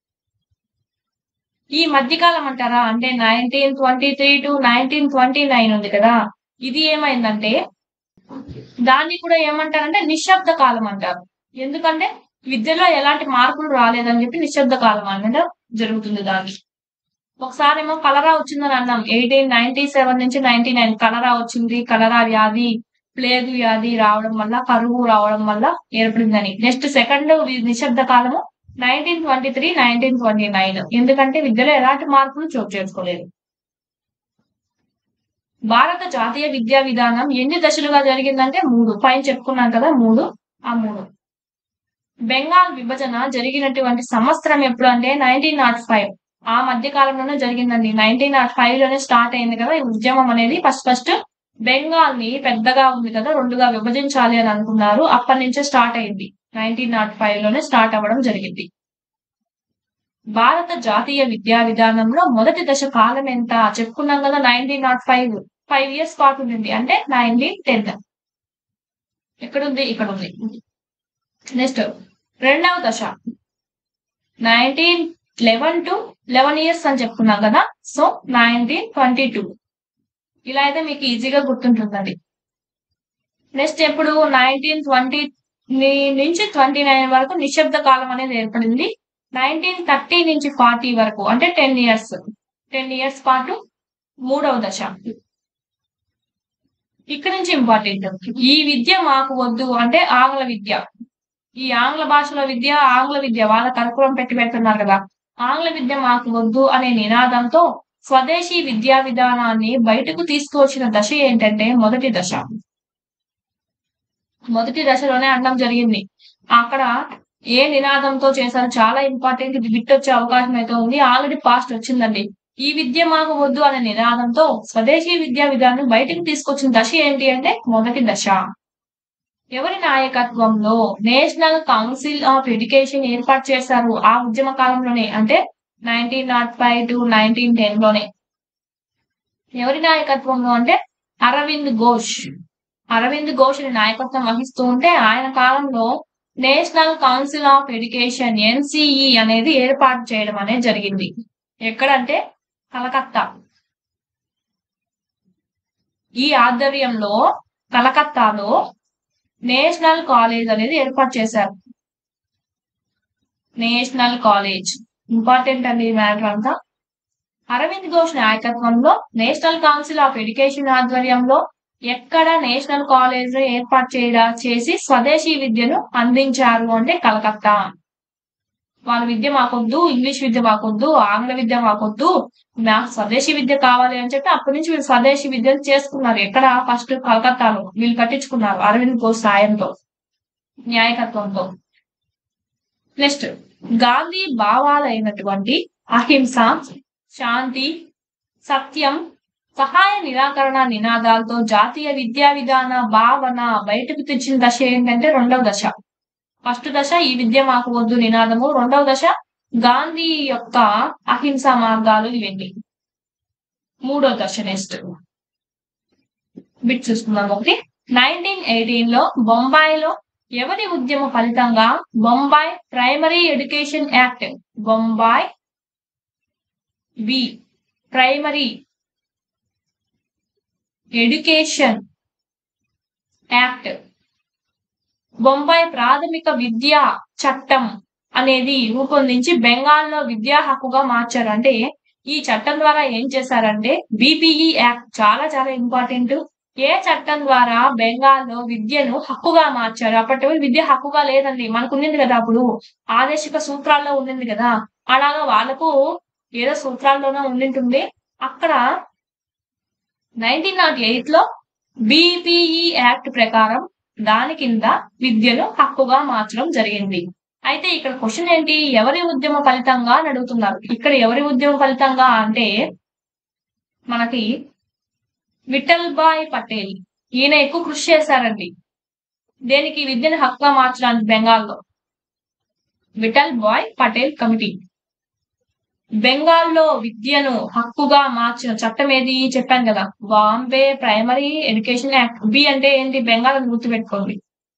A: ఈ మధ్యకాలం అంటారా అంటే 1923 to 1929 ఉంది కదా, ఇది ఏమైందంటే దాన్ని కూడా ఏమంటారంటే నిశ్శబ్ద కాలం అంటారు. ఎందుకంటే విద్యలో ఎలాంటి మార్పులు రాలేదని చెప్పి నిశ్శబ్ద కాలం అనేది జరుగుతుంది. దాన్ని ఒకసారేమో కలరా వచ్చిందని అన్నాం 1897 నుంచి 99 కలరా వచ్చింది. కలరా వ్యాధి, ప్లేగు వ్యాధి రావడం వల్ల, కరువు రావడం వల్ల ఏర్పడిందని. నెక్స్ట్ సెకండ్ నిశ్శబ్ద కాలము 1923, 1929. ఎందుకంటే విద్యలో ఎలాంటి మార్పులు చోటు చేసుకోలేదు. భారత జాతీయ విద్యా విధానం ఎన్ని దశలుగా జరిగిందంటే 3. పైన చెప్పుకున్నాం కదా 3. ఆ 3. బెంగాల్ విభజన జరిగినటువంటి సంవత్సరం ఎప్పుడు అంటే 1905. ఆ మధ్య కాలంలోనే జరిగిందండి. 1905 లోనే స్టార్ట్ అయింది కదా ఈ ఉద్యమం అనేది. ఫస్ట్ బెంగాల్ ని పెద్దగా ఉంది కదా, 2గా విభజించాలి అని అనుకున్నారు. అప్పటి నుంచే స్టార్ట్ అయింది. 1905 లోనే స్టార్ట్ అవ్వడం జరిగింది. భారత జాతీయ విద్యా విధానంలో మొదటి దశ కాలం ఎంత చెప్పుకున్నాం కదా 1905. 5 ఇయర్స్ పాటు ఉంది అంటే 1910. ఎక్కడుంది? ఇక్కడ ఉంది. నెక్స్ట్ రెండవ దశ 1911 to 11 ఇయర్స్ అని చెప్పుకున్నాం కదా, సో 1922. ఇలా అయితే మీకు ఈజీగా గుర్తుంటుందండి. నెక్స్ట్ ఎప్పుడు 1920 నుంచి 29 వరకు నిశ్శబ్ద కాలం అనేది ఏర్పడింది. 1930 నుంచి 40 వరకు అంటే 10 ఇయర్స్. 10 ఇయర్స్ పాటు 3వ దశ. ఇక్కడ నుంచి ఇంపార్టెంట్, ఈ విద్య మాకు వద్దు అంటే ఆంగ్ల విద్య. ఈ ఆంగ్ల భాషలో విద్య, ఆంగ్ల విద్య వాళ్ళ కర్పూరం పెట్టి పెడుతున్నారు కదా, ఆంగ్ల విద్య మాకు వద్దు అనే నినాదంతో స్వదేశీ విద్యా విధానాన్ని బయటకు తీసుకువచ్చిన దశ ఏంటంటే మొదటి దశ. మొదటి దశలోనే అనడం జరిగింది. అక్కడ ఏ నినాదంతో చేశారు చాలా ఇంపార్టెంట్, ఇది బిట్ వచ్చే అవకాశం అయితే ఉంది. ఆల్రెడీ పాస్ట్ వచ్చిందండి. ఈ విద్య మాకు వద్దు అనే నినాదంతో స్వదేశీ విద్యా విధానం బయటకు తీసుకొచ్చిన దశ ఏంటి అంటే మొదటి దశ. ఎవరి నాయకత్వంలో నేషనల్ కౌన్సిల్ ఆఫ్ ఎడ్యుకేషన్ ఏర్పాటు చేశారు ఆ ఉద్యమ కాలంలోనే అంటే 1905 to 1910 లోనే. ఎవరి నాయకత్వంలో అంటే అరవింద్ ఘోష్. అరవింద్ ఘోష్ నాయకత్వం వహిస్తూ ఉంటే ఆయన కాలంలో National Council of Education NCE అనేది ఏర్పాటు చేయడం అనేది జరిగింది. ఎక్కడంటే కలకత్తా. ఈ ఆధ్వర్యంలో కలకత్తాలో నేషనల్ కాలేజ్ అనేది ఏర్పాటు చేశారు. నేషనల్ కాలేజ్ ఇంపార్టెంట్ అండి ఈ మ్యాటర్ అంతా. అరవింద్ ఘోష్ నాయకత్వంలో నేషనల్ కౌన్సిల్ ఆఫ్ ఎడ్యుకేషన్ ఆధ్వర్యంలో ఎక్కడ నేషనల్ కాలేజ్ ఏర్పాటు చేసి స్వదేశీ విద్యను అందించారు అంటే కలకత్తా. వాళ్ళ విద్య మాకొద్దు, ఇంగ్లీష్ విద్య మాకొద్దు, ఆంగ్ల విద్య మాకొద్దు, నాకు స్వదేశీ విద్య కావాలి అని చెప్పి అప్పటి నుంచి వీళ్ళు స్వదేశీ విద్యను చేసుకున్నారు. ఎక్కడ? ఫస్ట్ కలకత్తాలో వీళ్ళు కట్టించుకున్నారు అరవింద్ ఘోష్ సాయంతో, న్యాయకత్వంతో. నెక్స్ట్, గాంధీ భావాలైనటువంటి అహింస, శాంతి, సత్యం, సహాయ నిరాకరణ నినాదాలతో జాతీయ విద్యా విధాన భావన బయటకు తెచ్చిన దశ ఏంటంటే రెండవ దశ. ఫస్ట్ దశ ఈ విద్య మాకు వద్దు నినాదము, రెండవ దశ గాంధీ యొక్క అహింసా మార్గాలు ఇవన్నీ. మూడో దశ నెక్స్ట్ బిట్ చూసుకుందాం. ఒకటి, 1918 లో బొంబాయిలో ఎవరి ఉద్యమ ఫలితంగా Bombay primary education act, Bombay primary education act, Bombay ప్రాథమిక విద్యా చట్టం అనేది రూపొందించి బెంగాల్లో విద్యా హక్కుగా మార్చారు. అంటే ఈ చట్టం ద్వారా ఏం చేశారంటే బీపీఈ యాక్ట్ చాలా చాలా ఇంపార్టెంట్. ఏ చట్టం ద్వారా బెంగాల్లో విద్యను హక్కుగా మార్చారు? అప్పటి విద్య హక్కుగా లేదండి, మనకు ఉండింది కదా అప్పుడు, ఆదేశిక సూత్రాల్లో ఉండింది కదా, అలాగా వాళ్ళకు ఏదో సూత్రాల్లోనే ఉండింటుంది. అక్కడ 1908 లో బీపీఈ యాక్ట్ ప్రకారం దాని కింద విద్యను హక్కుగా మార్చడం జరిగింది. అయితే ఇక్కడ క్వశ్చన్ ఏంటి? ఎవరి ఉద్యమ ఫలితంగా అని అడుగుతున్నారు. ఇక్కడ ఎవరి ఉద్యమ ఫలితంగా అంటే మనకి విఠల్ భాయ్ పటేల్, ఈయన ఎక్కువ కృషి చేశారండి. దేనికి? విద్యను హక్కుగా మార్చడానికి బెంగాల్లో. విఠల్ భాయ్ పటేల్ కమిటీ బెంగాల్లో విద్యను హక్కుగా మార్చిన చట్టం ఏది చెప్పాను కదా, Bombay primary education act. B అంటే ఏంటి? బెంగాల్ అని గుర్తుపెట్టుకోండి.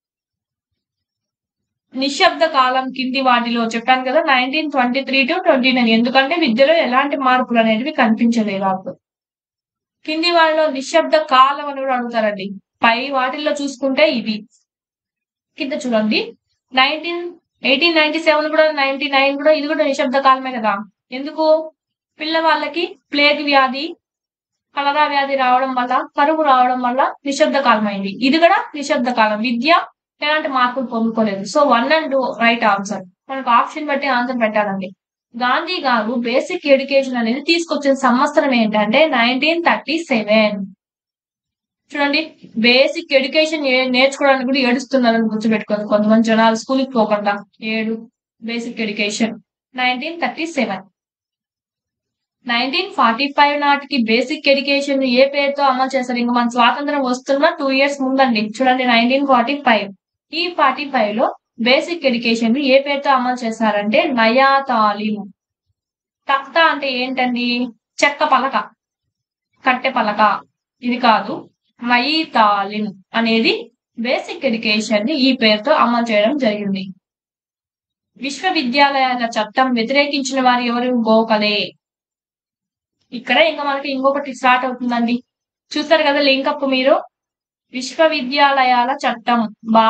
A: నిశ్శబ్ద కాలం కింది వాటిలో చెప్పాను కదా 1923 to 29. ఎందుకంటే విద్యలో ఎలాంటి మార్పులు అనేవి కనిపించలేదు అప్పుడు. కింది వాళ్ళలో నిశ్శబ్ద కాలం అని కూడా అడుగుతారండి. పై వాటిల్లో చూసుకుంటే ఇది కింద చూడండి, 1897 కూడా 99 కూడా ఇది కూడా నిశ్శబ్ద కాలమే కదా. ఎందుకు? పిల్లవాళ్ళకి ప్లేగ్ వ్యాధి, కలరా వ్యాధి రావడం వల్ల, కరువు రావడం వల్ల నిశ్శబ్ద కాలం అయింది. ఇది కూడా నిశ్శబ్ద కాలం. విద్య ఎలాంటి మార్పులు పొందుకోలేదు. So 1 and 2 right answer. మనకు ఆప్షన్ బట్టి ఆన్సర్ పెట్టాలండి. గాంధీ గారు బేసిక్ ఎడ్యుకేషన్ అనేది తీసుకొచ్చిన సంవత్సరం ఏంటంటే 1937. చూడండి, బేసిక్ ఎడ్యుకేషన్ నేర్చుకోవడానికి కూడా ఏడుస్తున్నారని గుర్తుపెట్టుకోండి కొంతమంది జనాలు, స్కూల్కి పోకుండా ఏడు. Basic education 1937. 1945 నాటికి బేసిక్ ఎడ్యుకేషన్ ఏ పేరుతో అమలు చేశారు? ఇంకా మన స్వాతంత్రం వస్తున్న 2 years ముందండి. చూడండి 1945. ఈ 45 లో బేసిక్ ఎడ్యుకేషన్ ఏ పేరుతో అమలు చేశారంటే నయా తాలీం. తఖ్తా అంటే ఏంటండి? చెక్క పలక, కట్టె పలక, ఇది కాదు. నయీ తాలీం అనేది బేసిక్ ఎడ్యుకేషన్ ని ఈ పేరుతో అమలు చేయడం జరిగింది. విశ్వవిద్యాలయాల చట్టం వ్యతిరేకించిన వారు ఎవరు? గోఖలే. ఇక్కడ ఇంకా మనకి ఇంకొకటి స్టార్ట్ అవుతుందండి. చూస్తారు కదా లింకప్ మీరు. విశ్వవిద్యాలయాల చట్టం,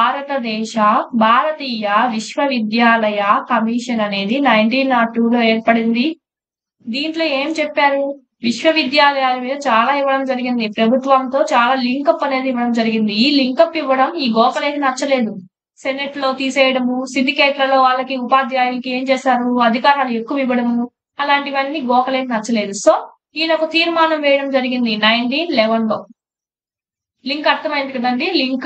A: భారతీయ విశ్వవిద్యాలయ కమిషన్ అనేది 1902 లో ఏర్పడింది. దీంట్లో ఏం చెప్పారు? విశ్వవిద్యాలయాల మీద చాలా ఇవ్వడం జరిగింది. ప్రభుత్వంతో చాలా లింకప్ అనేది ఇవ్వడం జరిగింది. ఈ లింకప్ ఇవ్వడం ఈ గోఖలేకి నచ్చలేదు. సెనెట్ లో తీసేయడము, సిండికేట్లలో వాళ్ళకి ఉపాధ్యాయులకి ఏం చేశారు? అధికారాలు ఎక్కువ ఇవ్వడము, అలాంటివన్నీ గోఖలేకి నచ్చలేదు. సో ఈయన ఒక తీర్మానం వేయడం జరిగింది 1911 లో. లింక్ అర్థమైంది కదండి? లింక్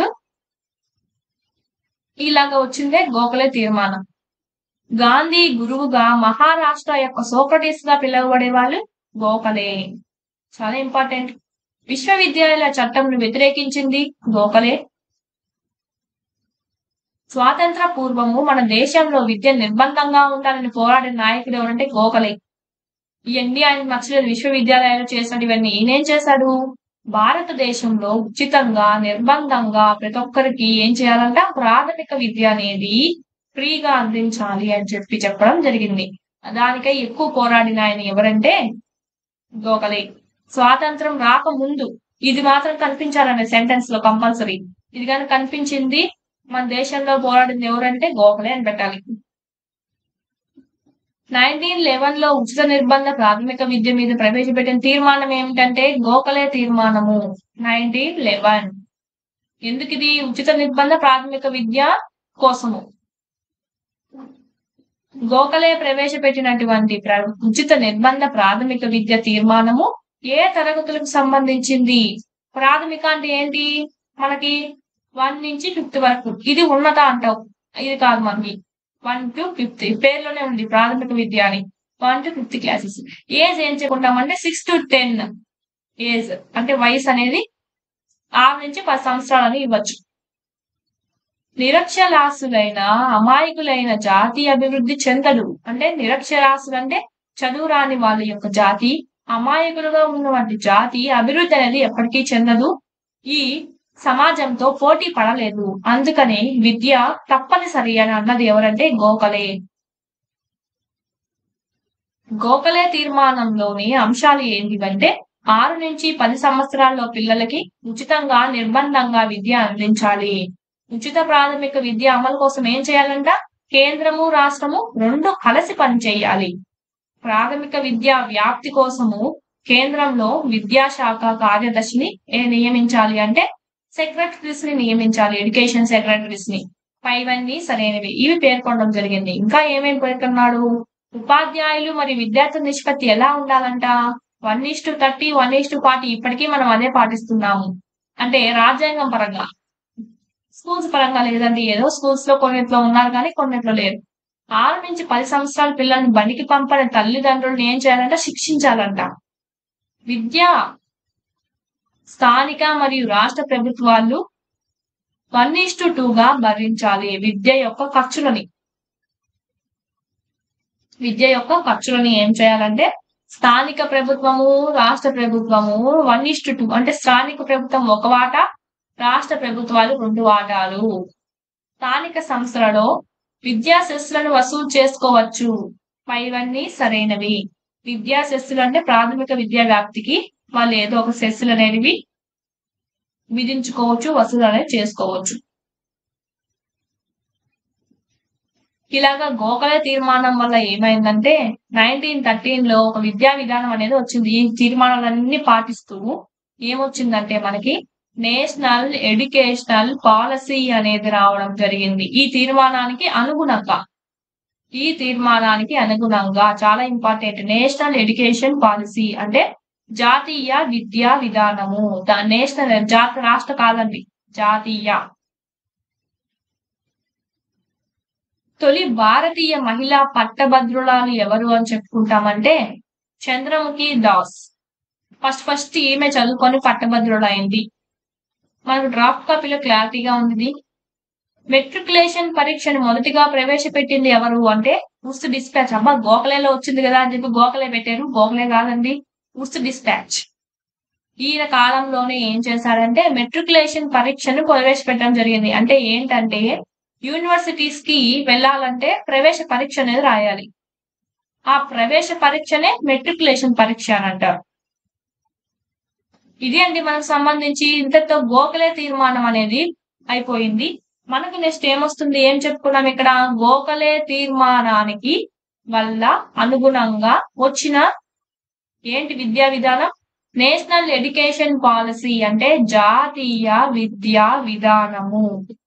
A: ఇలాగా వచ్చిందే గోఖలే తీర్మానం. గాంధీ గురువుగా మహారాష్ట్ర యొక్క సోక్రటీస్ గా పిలువబడే వాళ్ళు గోఖలే. చాలా ఇంపార్టెంట్. విశ్వవిద్యాలయాల చట్టంను వ్యతిరేకించింది గోఖలే. స్వాతంత్ర పూర్వము మన దేశంలో విద్య నిర్బంధంగా ఉండాలని పోరాడిన నాయకుడు ఎవరంటే గోఖలే. ఇవన్నీ ఆయనకు నచ్చలేదు. విశ్వవిద్యాలయాలు చేసినటువంటి ఈయనేం చేశాడు? భారతదేశంలో ఉచితంగా నిర్బంధంగా ప్రతి ఒక్కరికి ఏం చేయాలంట? ప్రాథమిక విద్య అనేది ఫ్రీగా అందించాలి అని చెప్పడం జరిగింది. దానికై ఎక్కువ పోరాడిన ఆయన ఎవరంటే గోఖలే. స్వాతంత్రం రాకముందు ఇది మాత్రం కనిపించాలనే సెంటెన్స్ లో కంపల్సరీ. ఇది కానీ కనిపించింది మన దేశంలో పోరాడింది ఎవరంటే గోఖలే అని పెట్టాలి. 1911లో ఉచిత నిర్బంధ ప్రాథమిక విద్య మీద ప్రవేశపెట్టిన తీర్మానం ఏమిటంటే గోఖలే తీర్మానము. 1911 ఎందుకు ఇది ఉచిత నిర్బంధ ప్రాథమిక విద్య కోసము. గోఖలే ప్రవేశపెట్టినటువంటి ఉచిత నిర్బంధ ప్రాథమిక విద్య తీర్మానము ఏ తరగతులకు సంబంధించింది? ప్రాథమిక అంటే ఏంటి? మనకి 1 నుంచి 5th వరకు. ఇది ఉన్నత అంటావు, ఇది కాదు మనకి. 1 to 5th పేర్లోనే ఉంది ప్రాథమిక విద్య అని. 1 to 5th క్లాసెస్. ఏజ్ ఏం చెప్పుకుంటామంటే 6 to 10 ఏజ్ అంటే వయసు అనేది 6 నుంచి 10 సంవత్సరాలని ఇవ్వచ్చు. నిరక్షరాస్యులైన అమాయకులైన జాతి అభివృద్ధి చెందదు. అంటే నిరక్షరాస్యులు అంటే చదువు రాని వాళ్ళ యొక్క జాతి, అమాయకులుగా ఉన్నటువంటి జాతి అభివృద్ధి అనేది ఎప్పటికీ చెందదు. ఈ సమాజంతో పోటీ పడలేదు. అందుకని విద్య తప్పనిసరి అని అన్నది ఎవరంటే గోఖలే. గోఖలే తీర్మానంలోని అంశాలు ఏంటివంటే 6 నుంచి 10 సంవత్సరాల్లో పిల్లలకి ఉచితంగా నిర్బంధంగా విద్య అందించాలి. ఉచిత ప్రాథమిక విద్య అమలు కోసం ఏం చేయాలంట? కేంద్రము రాష్ట్రము రెండు కలిసి పనిచేయాలి. ప్రాథమిక విద్యా వ్యాప్తి కోసము కేంద్రంలో విద్యాశాఖ కార్యదర్శిని నియమించాలి. అంటే సెక్రటరీస్ ని నియమించాలి, ఎడ్యుకేషన్ సెక్రటరీస్ ని. పైవన్నీ సరైనవి, ఇవి పేర్కొనడం జరిగింది. ఇంకా ఏమేమి పేర్కొన్నాడు? ఉపాధ్యాయులు మరియు విద్యార్థుల నిష్పత్తి ఎలా ఉండాలంట? 1:30, 1:40. ఇప్పటికీ మనం అదే పాటిస్తున్నాము. అంటే రాజ్యాంగం పరంగా, స్కూల్స్ పరంగా లేదండి. ఏదో స్కూల్స్ లో కొన్నిట్లో ఉన్నారు కానీ కొన్నిట్లో లేరు. 6 నుంచి 10 సంవత్సరాల పిల్లల్ని బడికి పంపని తల్లిదండ్రులను ఏం చేయాలంట? శిక్షించాలంట. విద్య స్థానిక మరియు రాష్ట్ర ప్రభుత్వాలు 1:2గా భరించాలి విద్య యొక్క ఖర్చులని ఏం చేయాలంటే స్థానిక ప్రభుత్వము, రాష్ట్ర ప్రభుత్వము 1:2 అంటే స్థానిక ప్రభుత్వం 1 వాటా, రాష్ట్ర ప్రభుత్వాలు 2 వాటాలు. స్థానిక సంస్థలలో విద్యా సెస్సులను వసూలు చేసుకోవచ్చు. పైవన్నీ సరైనవి. విద్యా సెస్సులు అంటే ప్రాథమిక విద్యా వ్యాప్తికి వాళ్ళు ఏదో ఒక సెస్సులు అనేవి విధించుకోవచ్చు, వసూలు అనేది చేసుకోవచ్చు. ఇలాగా గోఖలే తీర్మానం వల్ల ఏమైందంటే 1913లో ఒక విద్యా విధానం అనేది వచ్చింది. ఈ తీర్మానాలన్నీ పాటిస్తూ ఏమొచ్చిందంటే మనకి నేషనల్ ఎడ్యుకేషనల్ పాలసీ అనేది రావడం జరిగింది. ఈ తీర్మానానికి అనుగుణంగా చాలా ఇంపార్టెంట్. నేషనల్ ఎడ్యుకేషన్ పాలసీ అంటే జాతీయ విద్యా విధానము. నేషనల్ రాష్ట్ర కాదండి, జాతీయ. తొలి భారతీయ మహిళా పట్టభద్రురాలు ఎవరు అని చెప్పుకుంటామంటే చంద్రముఖి దాస్. ఫస్ట్ ఈమె చదువుకొని పట్టభద్రులైంది. మనకు డ్రాఫ్ట్ కాపీలో క్లారిటీగా ఉంది. మెట్రికులేషన్ పరీక్షను మొదటిగా ప్రవేశపెట్టింది ఎవరు అంటే ఉర్సు డిస్పాచ్. అబ్బా గోఖలేలో వచ్చింది కదా అని చెప్పి గోఖలే పెట్టారు. గోఖలే కాదండి, ఉర్సు డిస్పాచ్. ఈయన కాలంలోనే ఏం చేశాడంటే మెట్రికులేషన్ పరీక్షను ప్రవేశపెట్టడం జరిగింది. అంటే ఏంటంటే యూనివర్సిటీస్ కి వెళ్ళాలంటే ప్రవేశ పరీక్ష అనేది రాయాలి. ఆ ప్రవేశ పరీక్షనే మెట్రికులేషన్ పరీక్ష అని అంటారు. ఇది అండి మనకు సంబంధించి. ఇంతతో గోఖలే తీర్మానం అనేది అయిపోయింది. మనకు నెక్స్ట్ ఏమొస్తుంది? ఏం చెప్పుకున్నాం ఇక్కడ? గోఖలే తీర్మానానికి వల్ల అనుగుణంగా వచ్చిన ఏంటి విద్యా విధానం? నేషనల్ ఎడ్యుకేషన్ పాలసీ అంటే జాతీయ విద్యా విధానము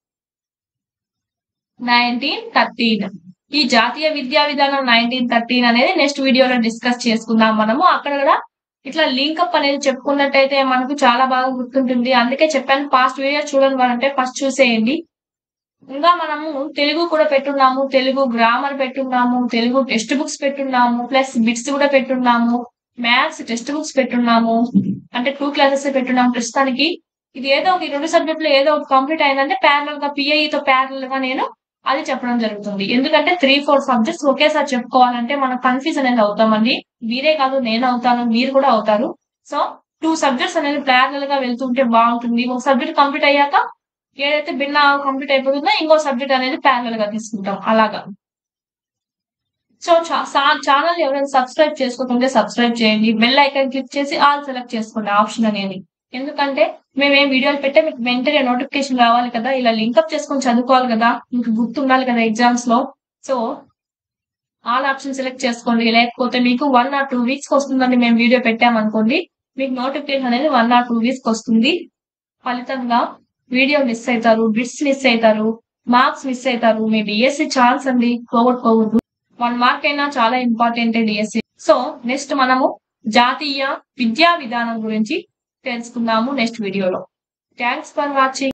A: 1913. ఈ జాతీయ విద్యా విధానం 1913 అనేది నెక్స్ట్ వీడియోలో డిస్కస్ చేసుకుందాం మనము. అక్కడ కూడా ఇట్లా లింకప్ అనేది చెప్పుకున్నట్టయితే మనకు చాలా బాగా గుర్తుంటుంది. అందుకే చెప్పాను పాస్ట్ వీడియో చూడండి అంటే ఫస్ట్ చూసేయండి. ఇంకా మనము తెలుగు కూడా పెట్టున్నాము, తెలుగు గ్రామర్ పెట్టున్నాము, తెలుగు టెక్స్ట్ బుక్స్ పెట్టున్నాము, ప్లస్ బిట్స్ కూడా పెట్టున్నాము, మ్యాథ్స్ టెక్స్ట్ బుక్స్ పెట్టున్నాము. అంటే 2 క్లాసెస్ పెట్టున్నాము ప్రస్తుతానికి. ఇది ఏదో ఒక 2 సబ్జెక్టులు ఏదో ఒక కంప్లీట్ అయిందంటే ప్యారల్ గా పిఐఈతో ప్యారల్ గా నేను అది చెప్పడం జరుగుతుంది. ఎందుకంటే 3-4 సబ్జెక్ట్స్ ఒకేసారి చెప్పుకోవాలంటే మనం కన్ఫ్యూజ్ అనేది అవుతామండి. మీరే కాదు, నేను అవుతాను, మీరు కూడా అవుతారు. సో 2 సబ్జెక్ట్స్ అనేది ప్యారల్ గా వెళ్తుంటే బాగుంటుంది. ఒక సబ్జెక్ట్ కంప్లీట్ అయ్యాక ఏదైతే భిన్న కంప్లీట్ అయిపోతుందో ఇంకో సబ్జెక్ట్ అనేది ప్యారల్ గా తీసుకుంటాం అలాగా. సో ఛానల్ ఎవరైనా సబ్స్క్రైబ్ చేసుకోకుంటే సబ్స్క్రైబ్ చేయండి. బెల్ ఐకాన్ క్లిక్ చేసి ఆల్ సెలెక్ట్ చేసుకోండి ఆప్షన్ అనేది. ఎందుకంటే మేమేం వీడియోలు పెట్టే మీకు వెంటనే నోటిఫికేషన్ రావాలి కదా, ఇలా లింకప్ చేసుకొని చదువుకోవాలి కదా, మీకు గుర్తుండాలి కదా ఎగ్జామ్స్ లో. సో ఆల్ ఆప్షన్ సెలెక్ట్ చేసుకోండి. లేకపోతే మీకు 1 ఆర్ 2 వీక్స్ వస్తుందండి మేము వీడియో పెట్టామనుకోండి. మీకు నోటిఫికేషన్ అనేది 1 ఆర్ 2 వీక్స్ వస్తుంది. ఫలితంగా వీడియో మిస్ అయితారు, బిట్స్ మిస్ అయితారు, మార్క్స్ మిస్ అయితారు. మీ డిఎస్సి ఛాన్స్ అండి పోగొట్టుకోవద్దు. 1 మార్క్ అయినా చాలా ఇంపార్టెంట్ డిఎస్సి. సో నెక్స్ట్ మనము జాతీయ విద్యా విధానం గురించి తెలుసుకుందాము నెక్స్ట్ వీడియోలో. Thanks for watching.